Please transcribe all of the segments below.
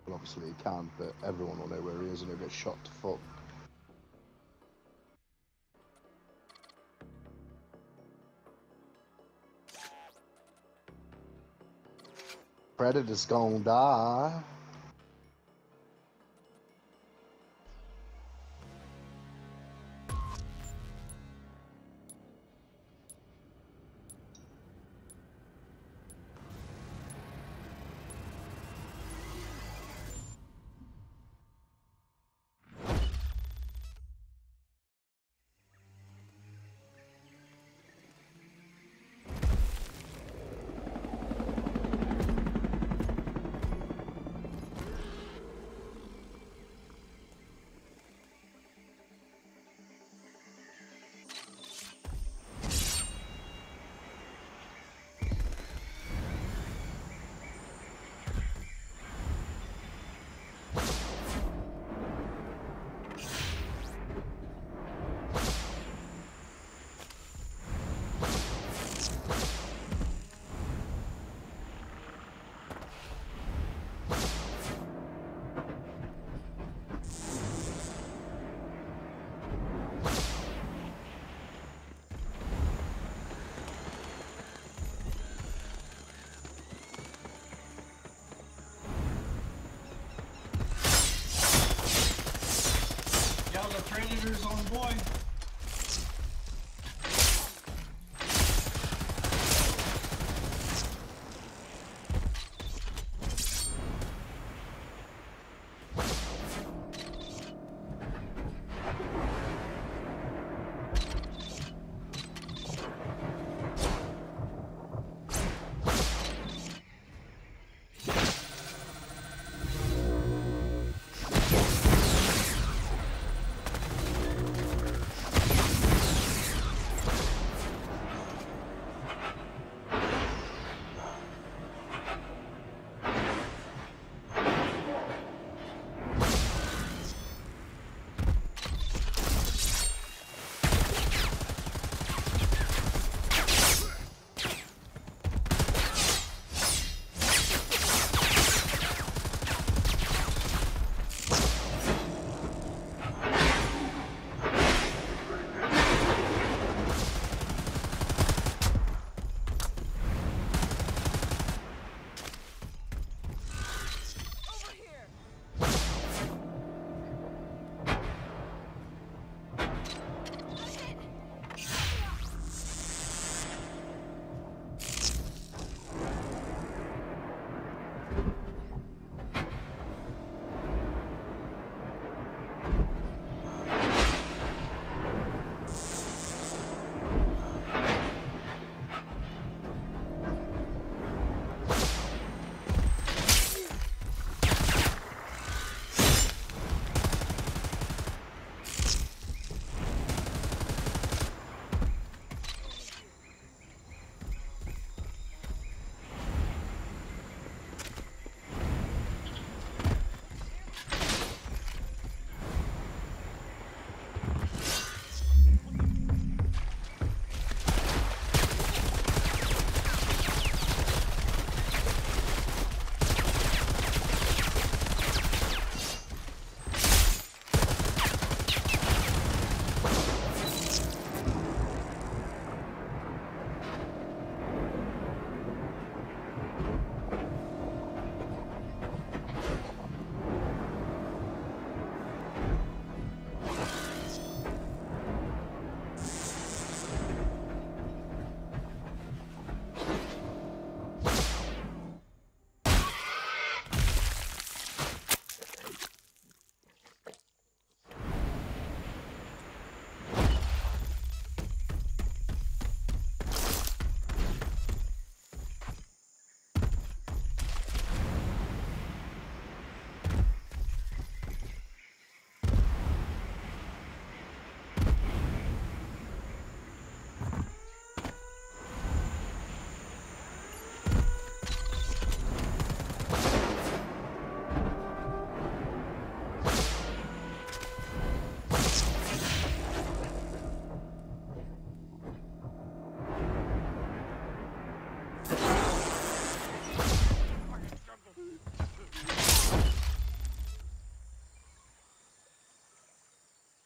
Well, obviously he can, but everyone will know where he is and he'll get shot to fuck. Predator's gonna die. Predators on boy.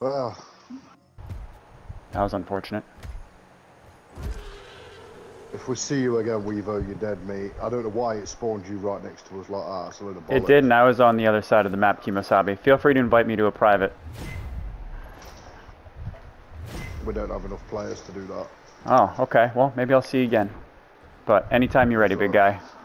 Well, That was unfortunate. if we see you again, Weevo, you're dead, mate. I don't know why it spawned you right next to us like that. It's a load of bollocks. It did, and I was on the other side of the map, Kimosabe. Feel free to invite me to a private. We don't have enough players to do that. Oh, okay. Well, maybe I'll see you again. But anytime you're ready, big guy.